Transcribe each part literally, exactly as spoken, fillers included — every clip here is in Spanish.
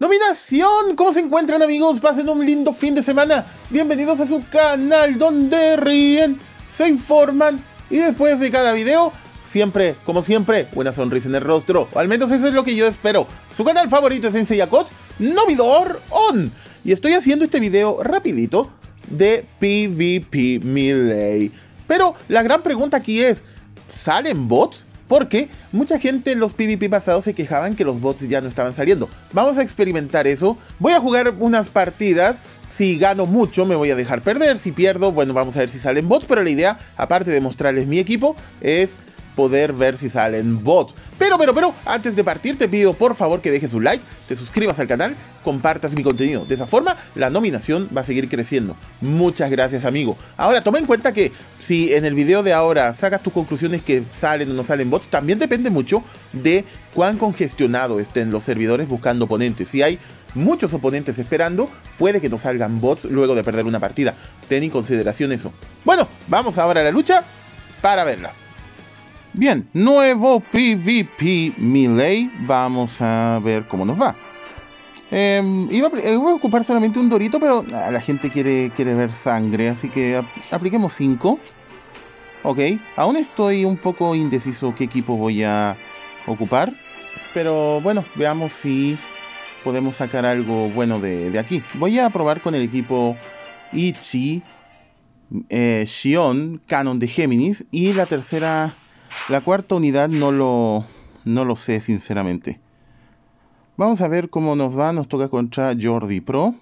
Dominación, ¿cómo se encuentran, amigos? Pasen un lindo fin de semana. Bienvenidos a su canal donde ríen, se informan y después de cada video, siempre, como siempre, una sonrisa en el rostro. O al menos eso es lo que yo espero. Su canal favorito es Sensei Yakots, Novidor On. Y estoy haciendo este video rapidito de PvP Melee. Pero la gran pregunta aquí es, ¿salen bots? Porque mucha gente en los PvP pasados se quejaban que los bots ya no estaban saliendo. Vamos a experimentar eso. Voy a jugar unas partidas. Si gano mucho me voy a dejar perder. Si pierdo, bueno, vamos a ver si salen bots. Pero la idea, aparte de mostrarles mi equipo, es poder ver si salen bots. Pero, pero, pero, antes de partir te pido por favor que dejes un like, te suscribas al canal, compartas mi contenido. De esa forma, la nominación va a seguir creciendo. Muchas gracias, amigo. Ahora, toma en cuenta que si en el video de ahora sacas tus conclusiones que salen o no salen bots, también depende mucho de cuán congestionado estén los servidores buscando oponentes. Si hay muchos oponentes esperando, puede que no salgan bots luego de perder una partida. Ten en consideración eso. Bueno, vamos ahora a la lucha para verla. Bien, nuevo PvP Melee. Vamos a ver cómo nos va. Eh, iba, a, iba a ocupar solamente un dorito, pero ah, la gente quiere, quiere ver sangre, así que ap apliquemos cinco. Ok, aún estoy un poco indeciso qué equipo voy a ocupar, pero bueno, veamos si podemos sacar algo bueno de, de aquí. Voy a probar con el equipo Ichi, eh, Xion, Canon de Géminis, y la tercera... La cuarta unidad no lo, no lo sé, sinceramente. Vamos a ver cómo nos va. Nos toca contra Jordi Pro.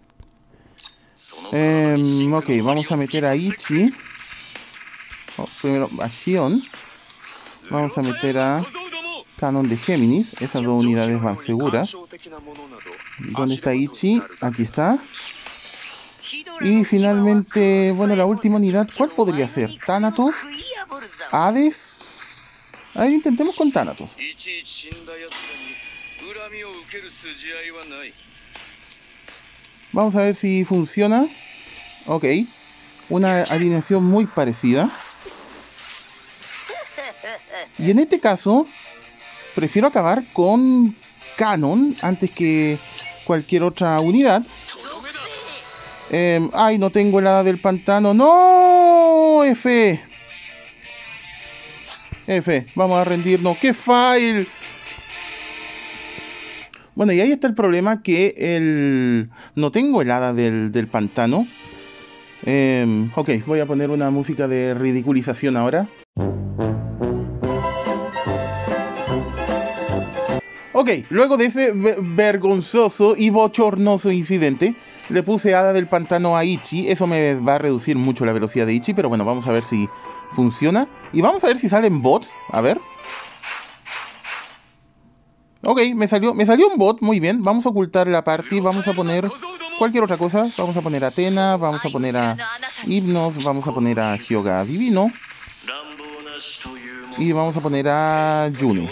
Eh, ok, vamos a meter a Ichi. Oh, primero a Xion. Vamos a meter a Canon de Géminis. Esas dos unidades van seguras. ¿Dónde está Ichi? Aquí está. Y finalmente, bueno, la última unidad, ¿cuál podría ser? ¿Thanatos? ¿Hades? A ver, intentemos con Thanatos. Vamos a ver si funciona. Ok. Una alineación muy parecida. Y en este caso, prefiero acabar con Canon antes que cualquier otra unidad. Eh, ay, no tengo el hada del pantano. ¡No! F. F, vamos a rendirnos. ¡Qué fail! Bueno, y ahí está el problema, que el... no tengo el hada del, del pantano. Eh, ok, voy a poner una música de ridiculización ahora. Ok, luego de ese vergonzoso y bochornoso incidente, le puse hada del pantano a Ichi. Eso me va a reducir mucho la velocidad de Ichi, pero bueno, vamos a ver si funciona. Y vamos a ver si salen bots. A ver. Ok, me salió, me salió un bot. Muy bien. Vamos a ocultar la party. Vamos a poner cualquier otra cosa. Vamos a poner a Athena. Vamos a poner a Hypnos. Vamos a poner a Hyoga Divino. Y vamos a poner a Juno.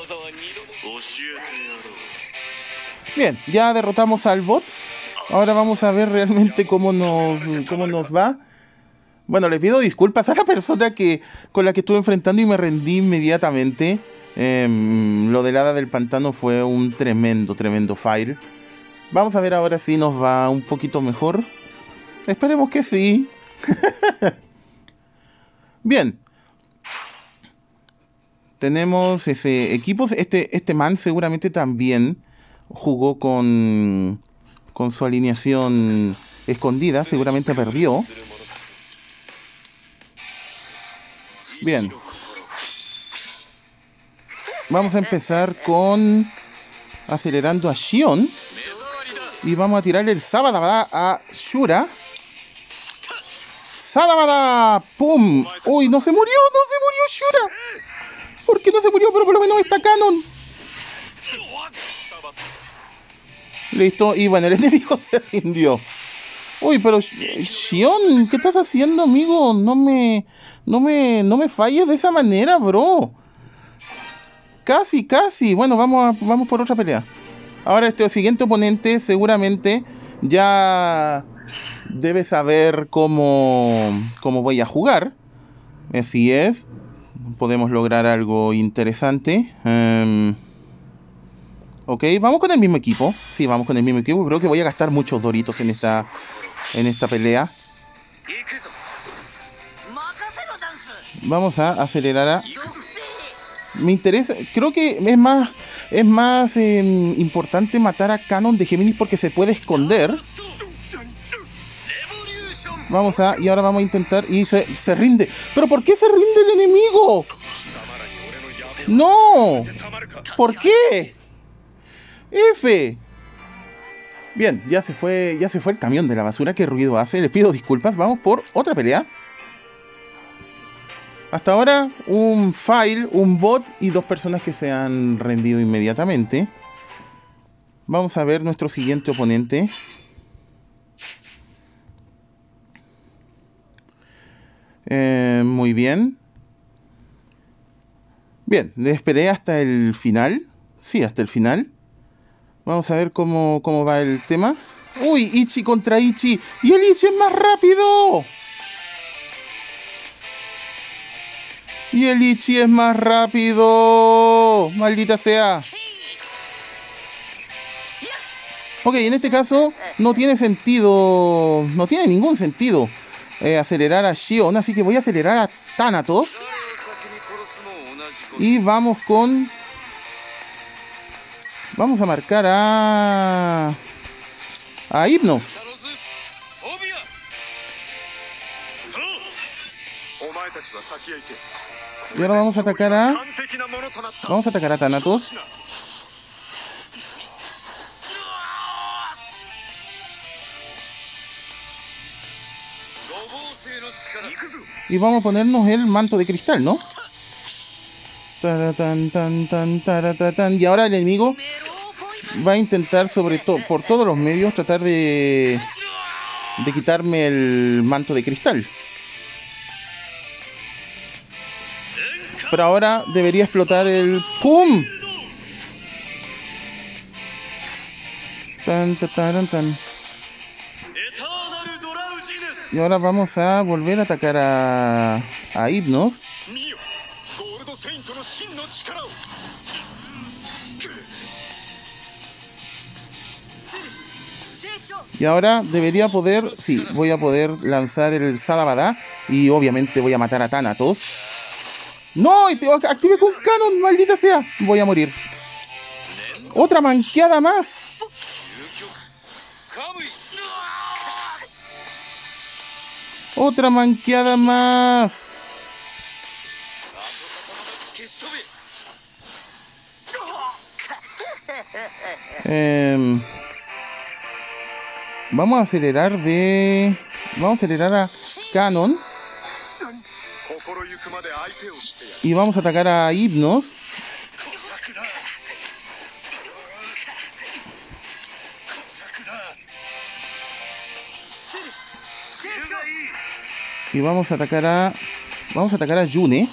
Bien, ya derrotamos al bot. Ahora vamos a ver realmente cómo nos, cómo nos va. Bueno, le pido disculpas a la persona que, con la que estuve enfrentando y me rendí inmediatamente. Eh, lo del hada del pantano fue un tremendo, tremendo fire. Vamos a ver ahora si nos va un poquito mejor. Esperemos que sí. Bien. Tenemos ese equipos. Este, este man seguramente también jugó con, con su alineación escondida. Seguramente perdió. Bien. Vamos a empezar con acelerando a Xion. Y vamos a tirarle el Sabadabada a Shura. ¡Sabadabada! ¡Pum! ¡Uy! ¡No se murió! ¡No se murió Shura! ¿Por qué no se murió? Pero por lo menos está Canon. Listo. Y bueno, el enemigo se rindió. Uy, pero Xion, ¿qué estás haciendo, amigo? No me... No me... No me falles de esa manera, bro. Casi, casi. Bueno, vamos, a, vamos por otra pelea. Ahora este siguiente oponente seguramente ya debe saber cómo, cómo voy a jugar. Así es. Podemos lograr algo interesante. Um, Ok, vamos con el mismo equipo. Sí, vamos con el mismo equipo. Creo que voy a gastar muchos doritos en esta, en esta pelea. Vamos a acelerar a... Me interesa... Creo que es más... Es más eh, importante matar a Canon de Géminis porque se puede esconder. Vamos a... Y ahora vamos a intentar... Y se, se rinde. ¿Pero por qué se rinde el enemigo? ¡No! ¿Por qué? F. Bien, ya se fue, ya se fue el camión de la basura. ¿Qué ruido hace? Les pido disculpas. Vamos por otra pelea. Hasta ahora, un file, un bot y dos personas que se han rendido inmediatamente. Vamos a ver nuestro siguiente oponente. Eh, muy bien. Bien, le esperé hasta el final. Sí, hasta el final. Vamos a ver cómo, cómo va el tema. ¡Uy! Ichi contra Ichi. ¡Y el Ichi es más rápido! ¡Y el Ichi es más rápido! ¡Maldita sea! Ok, en este caso no tiene sentido... No tiene ningún sentido eh, acelerar a Shion. Así que voy a acelerar a Thanatos. Y vamos con... Vamos a marcar a... A Hypnos. Y ahora vamos a atacar a... Vamos a atacar a Thanatos. Y vamos a ponernos el manto de cristal, ¿no? Taratán, tan, tan, taratán. Y ahora el enemigo va a intentar sobre todo por todos los medios tratar de de quitarme el manto de cristal. Pero ahora debería explotar el ¡pum! Tan, tan, tan, tan. Y ahora vamos a volver a atacar a a Hypnos. Y ahora debería poder... Sí, voy a poder lanzar el Sadabada. Y obviamente voy a matar a Thanatos. ¡No! Y te activé con Canon, maldita sea. Voy a morir. ¡Otra manqueada más! ¡Otra manqueada más! Eh, vamos a acelerar de... Vamos a acelerar a Canon. Y vamos a atacar a Hypnos. Y vamos a atacar a... Vamos a atacar a Yune.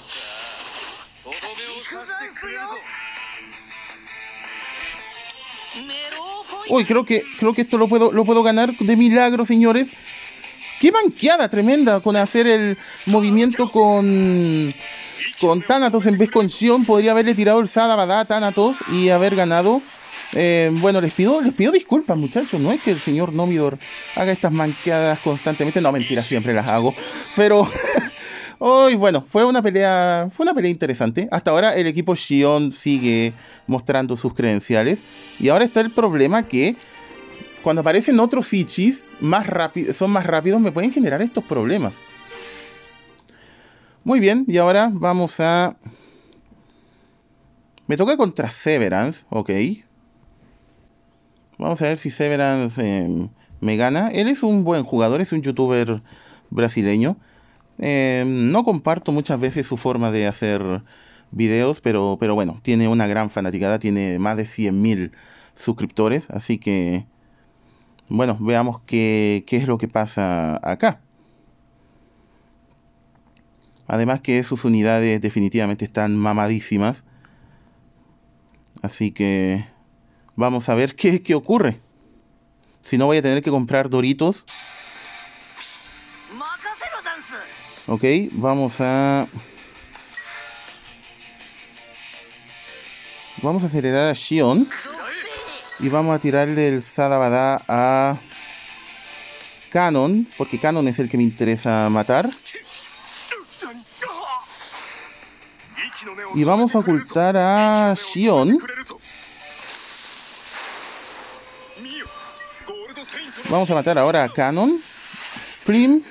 Uy, creo que, creo que esto lo puedo, lo puedo ganar de milagro, señores. ¡Qué manqueada tremenda! Con hacer el movimiento con... Con Thanatos en vez con Shion. Podría haberle tirado el Sadabada a Thanatos y haber ganado. Eh, bueno, les pido, les pido disculpas, muchachos. No es que el señor Nomidor haga estas manqueadas constantemente. No, mentira, siempre las hago. Pero... Hoy, bueno, fue una pelea fue una pelea interesante. Hasta ahora el equipo Shion sigue mostrando sus credenciales. Y ahora está el problema que cuando aparecen otros Ichis más rápido, son más rápidos, me pueden generar estos problemas. Muy bien, y ahora vamos a... Me toca contra Severance, ok. Vamos a ver si Severance eh, me gana. Él es un buen jugador, es un youtuber brasileño. Eh, no comparto muchas veces su forma de hacer videos, pero, pero bueno, tiene una gran fanaticada, tiene más de cien mil suscriptores, así que, bueno, veamos qué, qué es lo que pasa acá. Además que sus unidades definitivamente están mamadísimas, así que vamos a ver qué, qué ocurre. Si no, voy a tener que comprar Doritos. Ok, vamos a... Vamos a acelerar a Shion. Y vamos a tirarle el Sadabada a Canon, porque Canon es el que me interesa matar. Y vamos a ocultar a Shion. Vamos a matar ahora a Canon. Prim.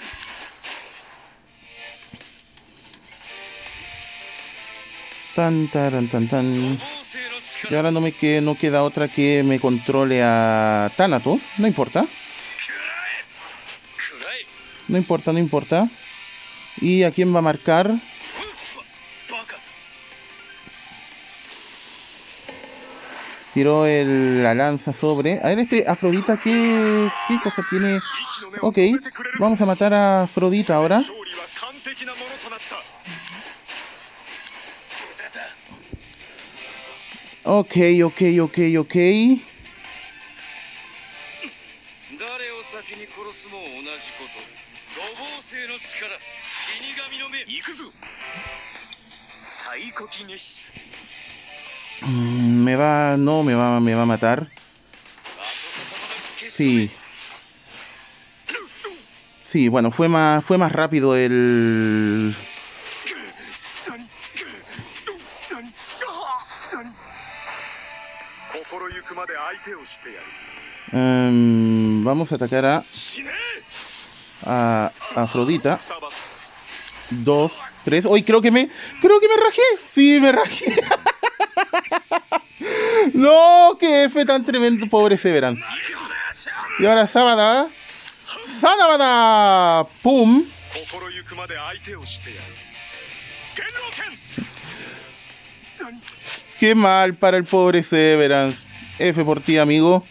Tan, tan, tan, tan. Y ahora no me queda, no queda otra que me controle a Thanatos. No importa. No importa, no importa. ¿Y a quién va a marcar? Tiró el, la lanza sobre... A ver, este Afrodita, ¿qué, qué cosa tiene? Ok, vamos a matar a Afrodita ahora. Ok, ok, ok, ok. Mm, me va... No, me va, me va a matar. Sí. Sí, bueno, fue más, fue más rápido el... Um, vamos a atacar a... A, a Afrodita. Dos, tres. Hoy creo que me... Creo que me rajé. Sí, me rajé. No, qué F tan tremendo. Pobre Severance. Y ahora Sabada. Sadabada. Pum. Qué mal para el pobre Severance. F por ti, amigo.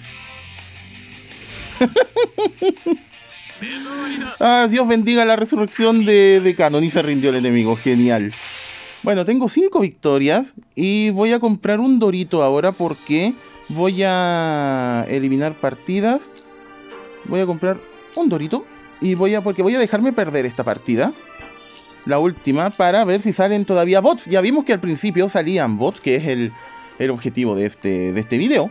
Ah, Dios bendiga la resurrección de, de Canon. Y se rindió el enemigo. Genial. Bueno, tengo cinco victorias. Y voy a comprar un Dorito ahora porque voy a eliminar partidas. Voy a comprar un Dorito. Y voy a... Porque voy a dejarme perder esta partida. La última, para ver si salen todavía bots. Ya vimos que al principio salían bots, que es el, el objetivo de este, de este video.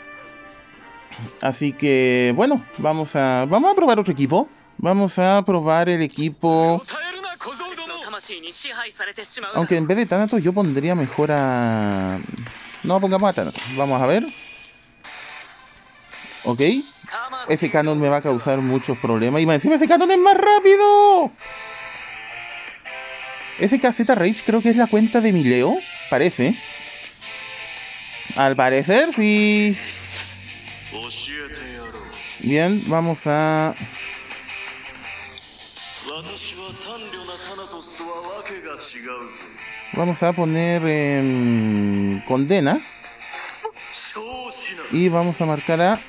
Así que, bueno, vamos a, vamos a probar otro equipo. Vamos a probar el equipo... Aunque en vez de Thanatos yo pondría mejor a... No, pongamos a Thanatos. Vamos a ver. Ok. Ese Canon me va a causar muchos problemas. Y más encima ese Canon es más rápido. Ese K Z Rage creo que es la cuenta de Mileo. Parece. Al parecer, sí. Bien, vamos a... Vamos a poner eh, condena. Y vamos a marcar a...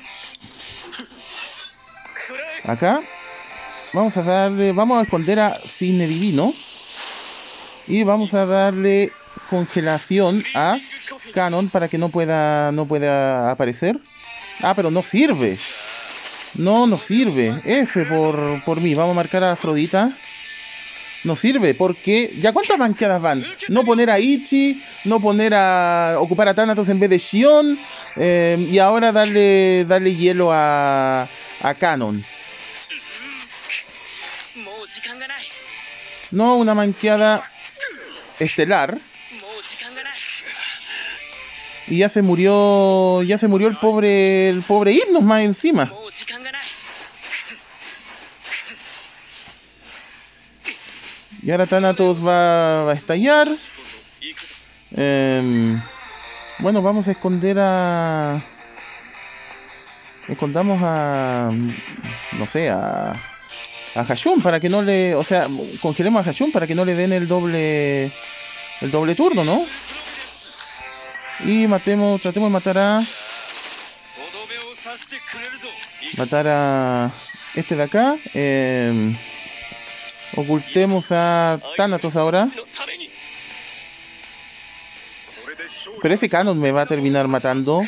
Acá. Vamos a darle... Vamos a esconder a Cisne Divino. Y vamos a darle congelación a Canon para que no pueda, no pueda aparecer. Ah, pero no sirve. No, no sirve. F por, por mí. Vamos a marcar a Afrodita. No sirve porque... ¿Ya cuántas banqueadas van? No poner a Ichi, no poner a... Ocupar a Thanatos en vez de Shion. Eh, y ahora darle, darle hielo a, a Canon. No, una manqueada estelar. Y ya se murió. Ya se murió el pobre. El pobre Hypnos más encima. Y ahora Thanatos va, va a estallar. Eh, bueno, vamos a esconder a... Escondamos a... No sé, a... A Hashun para que no le... O sea, congelemos a Hashun para que no le den el doble... El doble turno, ¿no? Y matemos... Tratemos de matar a... Matar a... Este de acá. Eh, ocultemos a Thanatos ahora. Pero ese Canon me va a terminar matando.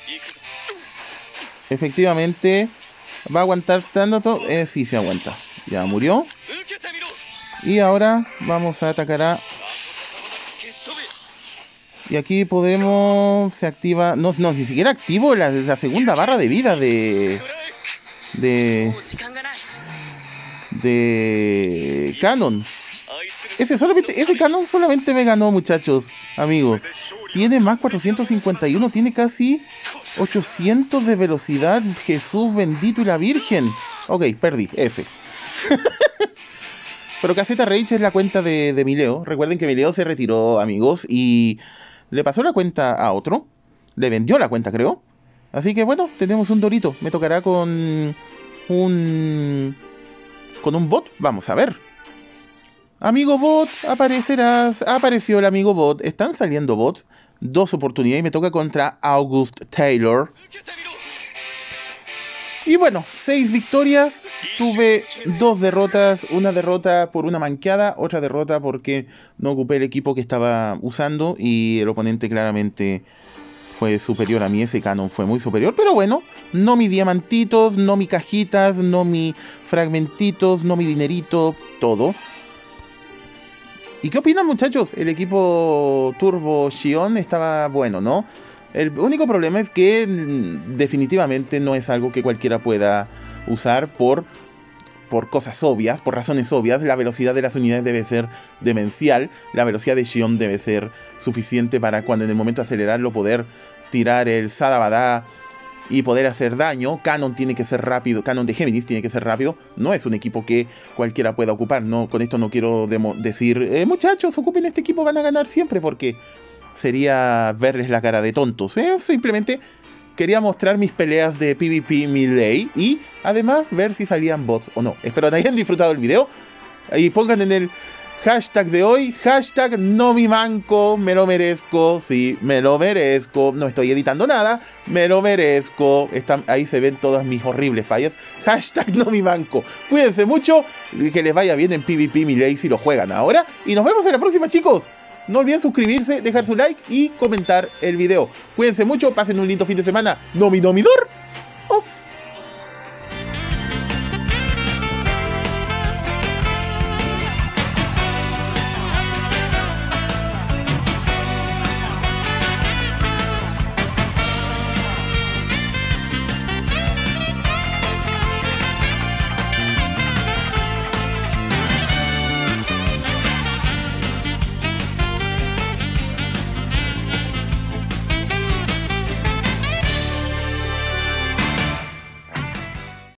Efectivamente. ¿Va a aguantar Thanatos? Eh, sí, se aguanta. Ya murió. Y ahora vamos a atacar a... Y aquí podremos... Se activa... No, no, ni siquiera activo la, la segunda barra de vida de... De... De... Canon. Ese, solamente, ese Canon solamente me ganó, muchachos, amigos. Tiene más cuatrocientos cincuenta y uno, tiene casi ochocientos de velocidad. Jesús bendito y la Virgen. Ok, perdí, F. Pero Caseta Rage es la cuenta de, de Mileo. Recuerden que Mileo se retiró, amigos, y le pasó la cuenta a otro. Le vendió la cuenta, creo. Así que bueno, tenemos un Dorito. Me tocará con un... Con un bot. Vamos a ver. Amigo bot, aparecerás. Apareció el amigo bot. Están saliendo bots. Dos oportunidades y me toca contra August Taylor. Y bueno, seis victorias. Tuve dos derrotas. Una derrota por una manqueada. Otra derrota porque no ocupé el equipo que estaba usando. Y el oponente claramente fue superior a mí. Ese Canon fue muy superior. Pero bueno, no mis diamantitos, no mis cajitas, no mis fragmentitos, no mi dinerito. Todo. ¿Y qué opinan, muchachos? El equipo Turbo Xion estaba bueno, ¿no? El único problema es que mm, definitivamente no es algo que cualquiera pueda usar por, por cosas obvias, por razones obvias. La velocidad de las unidades debe ser demencial. La velocidad de Xion debe ser suficiente para cuando en el momento de acelerarlo poder tirar el Sadabada y poder hacer daño. Canon tiene que ser rápido, Canon de Géminis tiene que ser rápido. No es un equipo que cualquiera pueda ocupar. No, con esto no quiero decir, eh, muchachos, ocupen este equipo, van a ganar siempre, porque sería verles la cara de tontos. ¿eh? Simplemente quería mostrar mis peleas de PvP Melee y además ver si salían bots o no. Espero que hayan disfrutado el video. Y pongan en el hashtag de hoy, hashtag no mi manco, me lo merezco, sí, me lo merezco, no estoy editando nada, me lo merezco, están, ahí se ven todas mis horribles fallas, hashtag no mi manco, cuídense mucho, que les vaya bien en PvP Melee si lo juegan ahora, y nos vemos en la próxima, chicos. No olviden suscribirse, dejar su like y comentar el video. Cuídense mucho, pasen un lindo fin de semana. Nomi Nomidor off.